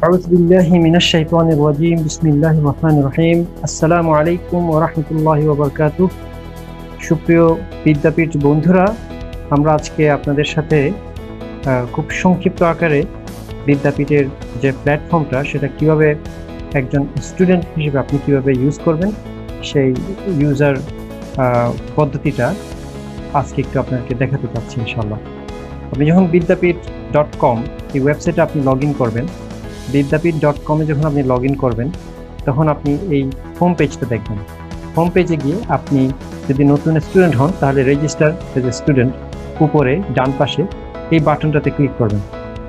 আউযু বিল্লাহি মিনাশ শাইতানির রাজীম বিসমিল্লাহির রহমানির রহিম আসসালামু আলাইকুম ওয়া রাহমাতুল্লাহি ওয়া বারাকাতুহু। সুপ্রিয় বিদ্যাপীঠ বন্ধুরা, আমরা আজকে আপনাদের সাথে খুব সংক্ষিপ্ত আকারে বিদ্যাপীঠের যে প্ল্যাটফর্মটা সেটা কিভাবে একজন স্টুডেন্ট হিসেবে আপনি কিভাবে ইউজ করবেন সেই ইউজার পদ্ধতিটা আজকে একটু আপনাকে দেখাতে চাচ্ছি ইনশাআল্লাহ। আপনি যখন বিদ্যাপীঠ.com এই ওয়েবসাইটে আপনি লগ ইন করবেন, বিদ্যাপীঠ.com-এ যখন আপনি লগ ইন করবেন তখন আপনি এই হোম পেজটা দেখবেন। হোম পেজে গিয়ে আপনি যদি নতুন স্টুডেন্ট হন তাহলে রেজিস্টার এজ এ স্টুডেন্ট উপরে ডান পাশে এই বাটনটাতে ক্লিক করবেন।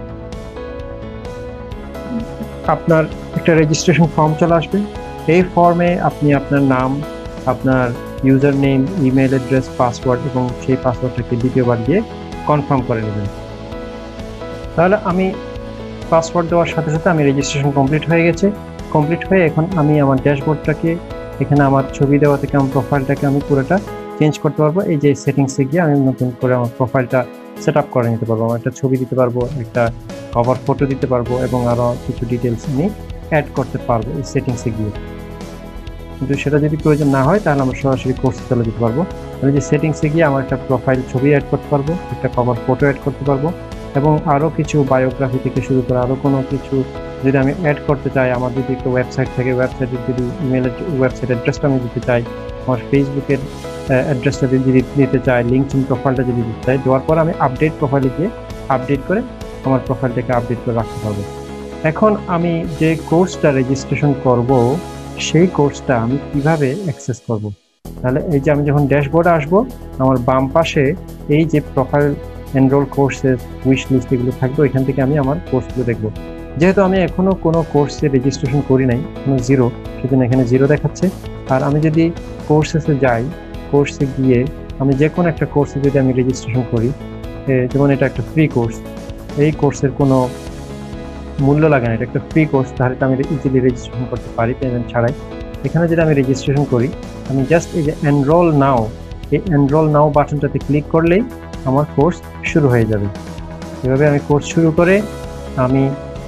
আপনার একটা রেজিস্ট্রেশন ফর্ম চলে আসবে। এই ফর্মে আপনি আপনার নাম, আপনার user name, email address, password এবং সেই পাসওয়ার্ডটাকে দ্বিতীয়বার দিয়ে কনফার্ম করে নেবেন। তাহলে আমি পাসওয়ার্ড দেওয়ার সাথে সাথে আমি রেজিস্ট্রেশন কমপ্লিট হয়ে গেছে। কমপ্লিট হয়ে এখন আমি আমার ড্যাশবোর্ডটাকে এখানে আমার ছবি দেওয়া থেকে আমার প্রোফাইলটাকে আমি পুরোটা চেঞ্জ করতে পারবো। এই যে সেটিংসে গিয়ে আমি নতুন করে আমার প্রোফাইলটা সেট আপ করে নিতে পারবো। আমার একটা ছবি দিতে পারবো, একটা কভার ফটো দিতে পারবো এবং আরও কিছু ডিটেলস আমি অ্যাড করতে পারবো এই সেটিংসে গিয়ে। কিন্তু সেটা যদি প্রয়োজন না হয় তাহলে আমরা সরাসরি কোর্সে চলে যেতে পারবো। আমি যে সেটিংসে গিয়ে আমার একটা প্রোফাইল ছবি অ্যাড করতে পারবো, একটা কভার ফটো অ্যাড করতে পারবো এবং আরও কিছু বায়োগ্রাফি থেকে শুরু করে আরও কোনো কিছু যদি আমি অ্যাড করতে চাই, আমার যদি একটা ওয়েবসাইট থেকে ওয়েবসাইটের যদি ইমেলের ওয়েবসাইট অ্যাড্রেসটা আমি দিতে চাই, আমার ফেসবুকের অ্যাড্রেসটা যদি দিতে চাই, লিঙ্কডইন প্রোফাইলটা যদি দিতে চাই, দেওয়ার পর আমি আপডেট প্রোফাইলে গিয়ে আপডেট করে আমার প্রোফাইলটাকে আপডেট করে রাখতে পারবো। এখন আমি যে কোর্সটা রেজিস্ট্রেশন করব সেই কোর্সটা আমি কিভাবে অ্যাক্সেস করব? তাহলে এই যে আমি যখন ড্যাশবোর্ডে আসবো, আমার বাম পাশে এই যে profile, enrol courses, wish list এগুলো থাকবে, ওইখান থেকে আমি আমার কোর্সগুলো দেখবো। যেহেতু আমি এখনো কোনো কোর্সে রেজিস্ট্রেশন করি নাই, কোনো জিরো, সেজন্য এখানে জিরো দেখাচ্ছে। আর আমি যদি কোর্সেসে যাই, কোর্সে গিয়ে আমি যে কোনো একটা কোর্সে যদি আমি রেজিস্ট্রেশন করি, যেমন এটা একটা ফ্রি কোর্স, এই কোর্সের কোনো মূল্য লাগে না, এটা একটা ফ্রি কোর্স, তাহলে তো আমি ইজিলি রেজিস্ট্রেশন করতে পারি পেমেন্ট ছাড়াই। এখানে যদি আমি রেজিস্ট্রেশন করি, আমি জাস্ট এই যে এনরোল নাও, এই এনরোল নাও বাটনটাতে ক্লিক করলেই আমার কোর্স শুরু হয়ে যাবে। এভাবে আমি কোর্স শুরু করে আমি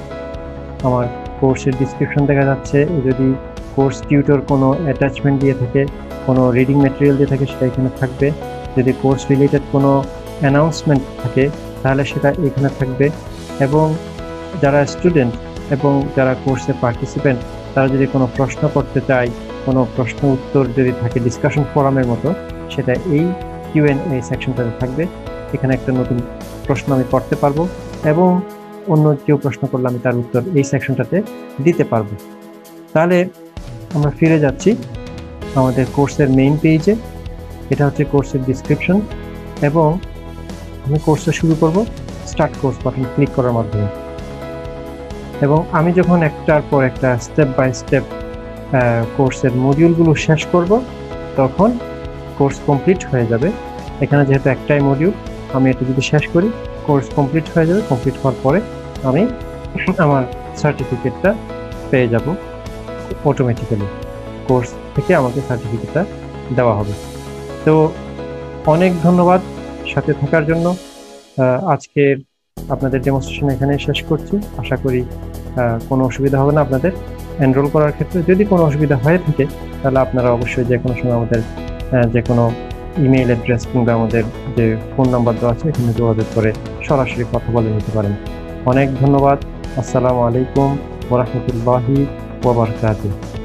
আমার কোর্সের ডিসক্রিপশন দেখা যাচ্ছে, যদি কোর্স টিউটর কোনো অ্যাটাচমেন্ট দিয়ে থাকে, কোনো রিডিং ম্যাটেরিয়াল দিয়ে থাকে সেটা এখানে থাকবে। যদি কোর্স রিলেটেড কোনো অ্যানাউন্সমেন্ট থাকে তাহলে সেটা এখানে থাকবে। এবং যারা স্টুডেন্ট এবং যারা কোর্সে পার্টিসিপেন্ট তারা যদি কোনো প্রশ্ন করতে চায়, কোনো প্রশ্ন উত্তর যদি থাকে ডিসকাশন ফোরামের মতো, সেটা এই Q&A সেকশনটাতে থাকবে। এখানে একটা নতুন প্রশ্ন আমি করতে পারবো এবং অন্য কেউ প্রশ্ন করলে আমি তার উত্তর এই সেকশনটাতে দিতে পারবো। তাহলে আমরা ফিরে যাচ্ছি আমাদের কোর্সের মেইন পেজে। এটা হচ্ছে কোর্সের ডিসক্রিপশন এবং আমি কোর্সটা শুরু করব স্টার্ট কোর্স বাটন ক্লিক করার মাধ্যমে। এবং আমি যখন একটার পর একটা স্টেপ বাই স্টেপ কোর্সের মডিউলগুলো শেষ করব তখন কোর্স কমপ্লিট হয়ে যাবে। এখানে যেহেতু একটাই মডিউল, আমি এটা যদি শেষ করি কোর্স কমপ্লিট হয়ে যাবে। কমপ্লিট হওয়ার পরে আমি আমার সার্টিফিকেটটা পেয়ে যাব অটোমেটিক্যালি, কোর্স থেকে আমাকে সার্টিফিকেটটা দেওয়া হবে। তো অনেক ধন্যবাদ সাথে থাকার জন্য। আজকের আপনাদের ডেমনস্ট্রেশন এখানে শেষ করছি। আশা করি কোনো অসুবিধা হবে না আপনাদের এনরোল করার ক্ষেত্রে। যদি কোনো অসুবিধা হয়ে থাকে তাহলে আপনারা অবশ্যই যে কোনো সময় আমাদের যে কোনো ইমেইল অ্যাড্রেস কিংবা আমাদের যে ফোন নাম্বার দেওয়া আছে এখানে যোগাযোগ করে সরাসরি কথা বলে নিতে পারেন। অনেক ধন্যবাদ। আসসালামু আলাইকুম ওয়া রাহমাতুল্লাহি ওয়া বারাকাতুহু।